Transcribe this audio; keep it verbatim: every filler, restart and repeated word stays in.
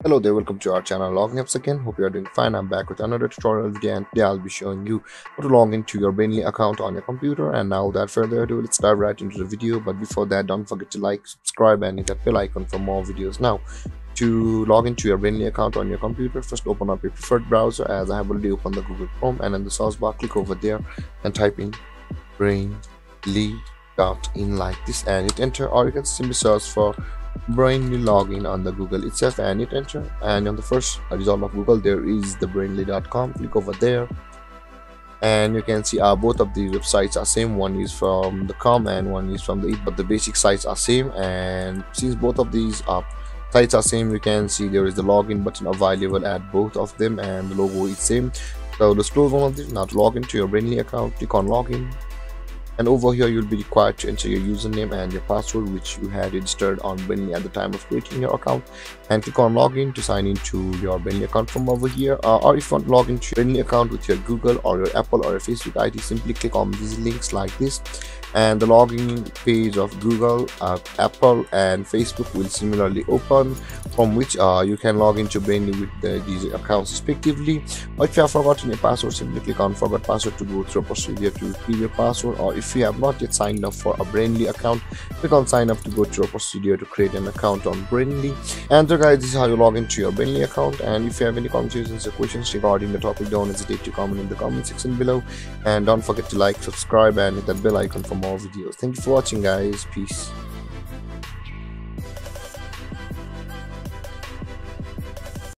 Hello there, welcome to our channel Logging Apps again. Hope you are doing fine. I'm back with another tutorial video, and today I'll be showing you how to log into your Brainly account on your computer. And now without further ado, let's dive right into the video. But before that, don't forget to like, subscribe and hit that bell icon for more videos. Now, to log into your Brainly account on your computer, first open up your preferred browser. As I have already opened the Google Chrome, and in the search bar click over there and type in brainly dot in like this and hit enter, or you can simply search for Brainly login on the Google itself and hit enter, and on the first result of Google there is the brainly dot com. Click over there and you can see uh, both of these websites are same. One is from the com and one is from the it, but the basic sites are same. And since both of these uh, sites are same, you can see there is the login button available at both of them and the logo is same. So let's close one of these. Now to log into your Brainly account, click on login, and over here you'll be required to enter your username and your password which you had registered on Brainly at the time of creating your account, and click on login to sign into your Brainly account from over here. Uh, or if you want to log into your Brainly account with your Google or your Apple or your Facebook I D, simply click on these links like this, and the login page of Google, uh, Apple and Facebook will similarly open, from which uh, you can log into Brainly with the, these accounts respectively. Or if you have forgotten your password, simply click on forgot password to go through a procedure to retrieve your password. Or if you have not yet signed up for a Brainly account, click on sign up to go through a procedure to create an account on Brainly. And so guys, this is how you log into your Brainly account. And if you have any confusions or questions regarding the topic, don't hesitate to comment in the comment section below, and don't forget to like, subscribe and hit that bell icon for more videos. Thank you for watching guys. Peace.